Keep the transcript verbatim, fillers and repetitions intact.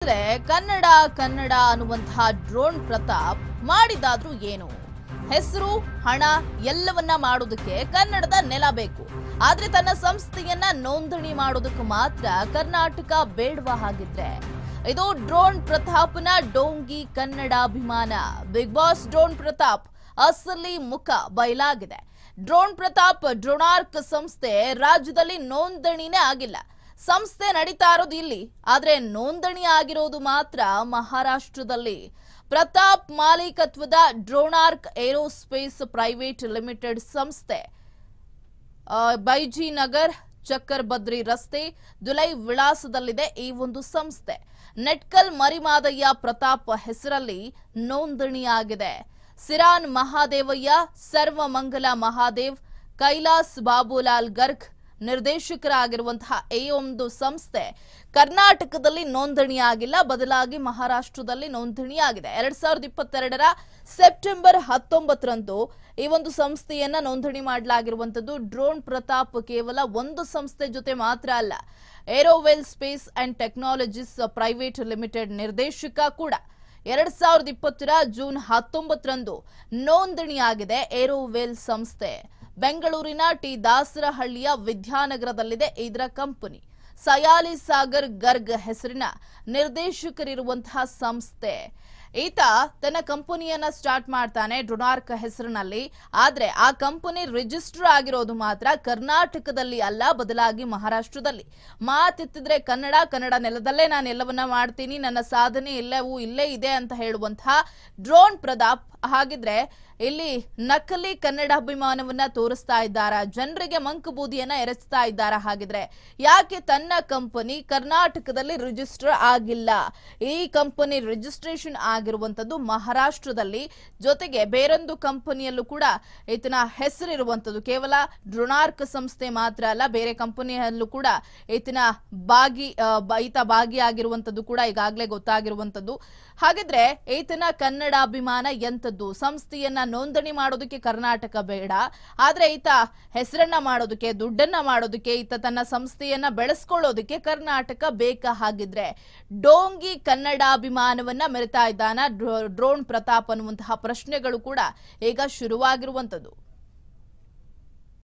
ಹಾಗಾದ್ರೆ ಕನ್ನಡ ಕನ್ನಡ ಅನ್ನುವಂತಹ ಡ್ರೋನ್ ಪ್ರತಾಪ್ ಮಾಡಿದಾದ್ರೂ ಏನು? ಹೆಸರು ಹಣ ಎಲ್ಲವನ್ನ ಮಾಡೋದಕ್ಕೆ ಕನ್ನಡದ ನೆಲ ಬೇಕು. ಆದ್ರೆ ತನ್ನ ಸಂಸ್ಥೆಯನ್ನ ನೋಂದಣಿ ಮಾಡೋದಕ್ಕೆ ಮಾತ್ರ ಕರ್ನಾಟಕ ಬೇಡವಾ? ಹಾಗಿದ್ರೆ ಇದು ಡ್ರೋನ್ ಪ್ರತಾಪ್ನ ಡೋಂಗಿ ಕನ್ನಡಾಭಿಮಾನ. ಬಿಗ್ ಬಾಸ್ ಡ್ರೋನ್ ಪ್ರತಾಪ್ ಅಸಲಿ ಮುಖ ಬಯಲಾಗಿದೆ. ಡ್ರೋನ್ ಪ್ರತಾಪ್ ಡ್ರೋನಾರ್ಕ್ ಸಂಸ್ಥೆ ರಾಜ್ಯದಲ್ಲಿ ನೋಂದಣಿನೇ ಆಗಿಲ್ಲ. ಸಂಸ್ಥೆ ನಡೀತಾ ಇರೋದು ಇಲ್ಲಿ, ಆದ್ರೆ ನೋಂದಣಿ ಆಗಿರೋದು ಮಾತ್ರ ಮಹಾರಾಷ್ಟ್ರದಲ್ಲಿ. ಪ್ರತಾಪ್ ಮಾಲೀಕತ್ವದ ಡ್ರೋನಾರ್ಕ್ ಏರೋಸ್ಪೇಸ್ ಪ್ರೈವೇಟ್ ಲಿಮಿಟೆಡ್ ಸಂಸ್ಥೆ ಬೈಜಿ ನಗರ್ ಚಕ್ಕರ್ ಬದ್ರಿ ರಸ್ತೆ ದುಲೈ ವಿಳಾಸದಲ್ಲಿದೆ ಈ ಒಂದು ಸಂಸ್ಥೆ. ನೆಟ್ಕಲ್ ಮರಿಮಾದಯ್ಯ ಪ್ರತಾಪ್ ಹೆಸರಲ್ಲಿ ನೋಂದಣಿಯಾಗಿದೆ. ಸಿರಾನ್ ಮಹಾದೇವಯ್ಯ, ಸರ್ವಮಂಗಲ ಮಹಾದೇವ್, ಕೈಲಾಸ್ ಬಾಬುಲಾಲ್ ಗರ್ಗ್ ನಿರ್ದೇಶಕರಾಗಿರುವಂತಹ ಈ ಒಂದು ಸಂಸ್ಥೆ ಕರ್ನಾಟಕದಲ್ಲಿ ನೋಂದಣಿಯಾಗಿಲ್ಲ, ಬದಲಾಗಿ ಮಹಾರಾಷ್ಟ್ರದಲ್ಲಿ ನೋಂದಣಿಯಾಗಿದೆ. ಎರಡ್ ಸಾವಿರದ ಇಪ್ಪತ್ತೆರಡರ ಸೆಪ್ಟೆಂಬರ್ ಹತ್ತೊಂಬತ್ತರಂದು ಈ ಒಂದು ಸಂಸ್ಥೆಯನ್ನ ನೋಂದಣಿ ಮಾಡಲಾಗಿರುವಂತದ್ದು. ಡ್ರೋನ್ ಪ್ರತಾಪ್ ಕೇವಲ ಒಂದು ಸಂಸ್ಥೆ ಜೊತೆ ಮಾತ್ರ ಅಲ್ಲ, Aerovel Space and Technologies Private Limited ನಿರ್ದೇಶಕ ಕೂಡ. ಎರಡ್ ಸಾವಿರದ ಇಪ್ಪತ್ತರ ಜೂನ್ ಹತ್ತೊಂಬತ್ತರಂದು ನೋಂದಣಿಯಾಗಿದೆ ಏರೋವೆಲ್ ಸಂಸ್ಥೆ. ಬೆಂಗಳೂರಿನ ಟಿ ದಾಸರಹಳ್ಳಿಯ ವಿದ್ಯಾನಗರದಲ್ಲಿದೆ ಇದರ ಕಂಪನಿ. ಸಯಾಲಿ ಸಾಗರ್ ಗರ್ಗ್ ಹೆಸರಿನ ನಿರ್ದೇಶಕರಿರುವಂತಹ ಸಂಸ್ಥೆ. ಈತ ತನ್ನ ಕಂಪನಿಯನ್ನ ಸ್ಟಾರ್ಟ್ ಮಾಡ್ತಾನೆ ಡ್ರೋನಾರ್ಕ್ ಹೆಸರಿನಲ್ಲಿ. ಆದ್ರೆ ಆ ಕಂಪನಿ ರಿಜಿಸ್ಟರ್ ಆಗಿರೋದು ಮಾತ್ರ ಕರ್ನಾಟಕದಲ್ಲಿ ಅಲ್ಲ, ಬದಲಾಗಿ ಮಹಾರಾಷ್ಟ್ರದಲ್ಲಿ. ಮಾತೆತ್ತಿದ್ರೆ ಕನ್ನಡ ಕನ್ನಡ ನೆಲದಲ್ಲೇ ನಾನು ಎಲ್ಲವನ್ನ ಮಾಡ್ತೀನಿ, ನನ್ನ ಸಾಧನೆ ಎಲ್ಲವೂ ಇಲ್ಲೇ ಇದೆ ಅಂತ ಹೇಳುವಂತಹ ಡ್ರೋನ್ ಪ್ರತಾಪ್ ಹಾಗಿದ್ರೆ ಇಲ್ಲಿ ನಕಲಿ ಕನ್ನಡಾಭಿಮಾನವನ್ನ ತೋರಿಸ್ತಾ ಇದ್ದಾರ, ಜನರಿಗೆ ಮಂಕು ಬೂದಿಯನ್ನ ಎರಚ್ತಾ ಇದ್ದಾರ. ಹಾಗಿದ್ರೆ ಯಾಕೆ ತನ್ನ ಕಂಪನಿ ಕರ್ನಾಟಕದಲ್ಲಿ ರಿಜಿಸ್ಟರ್ ಆಗಿಲ್ಲ? ಈ ಕಂಪನಿ ರಿಜಿಸ್ಟ್ರೇಷನ್ ಆಗಿರುವಂತದ್ದು ಮಹಾರಾಷ್ಟ್ರದಲ್ಲಿ, ಜೊತೆಗೆ ಬೇರೊಂದು ಕಂಪನಿಯಲ್ಲೂ ಕೂಡ ಈತನ ಹೆಸರಿರುವಂತದ್ದು. ಕೇವಲ ಡ್ರೋನಾರ್ಕ್ ಸಂಸ್ಥೆ ಮಾತ್ರ ಅಲ್ಲ, ಬೇರೆ ಕಂಪನಿಯಲ್ಲೂ ಕೂಡ ಈತನ ಭಾಗಿ ಈತ ಭಾಗಿಯಾಗಿರುವಂತದ್ದು ಕೂಡ ಈಗಾಗಲೇ ಗೊತ್ತಾಗಿರುವಂತದ್ದು. ಹಾಗಿದ್ರೆ ಈತನ ಕನ್ನಡಾಭಿಮಾನ ಎಂತದ್ದು? ಸಂಸ್ಥೆಯನ್ನ ನೋಂದಣಿ ಮಾಡೋದಕ್ಕೆ ಕರ್ನಾಟಕ ಬೇಡ, ಆದ್ರೆ ಈತ ಹೆಸರನ್ನ ಮಾಡೋದಕ್ಕೆ, ದುಡ್ಡನ್ನ ಮಾಡೋದಕ್ಕೆ, ಈತ ತನ್ನ ಸಂಸ್ಥೆಯನ್ನ ಬೆಳೆಸ್ಕೊಳ್ಳೋದಕ್ಕೆ ಕರ್ನಾಟಕ ಬೇಕಾ? ಹಾಗಿದ್ರೆ ಡೋಂಗಿ ಕನ್ನಡಾಭಿಮಾನವನ್ನ ಮೆರೆತಾ ಇದ್ದಾನ ಡ್ರೋನ್ ಪ್ರತಾಪ್ ಅನ್ನುವಂತಹ ಪ್ರಶ್ನೆಗಳು ಕೂಡ ಈಗ ಶುರುವಾಗಿರುವಂತದ್ದು.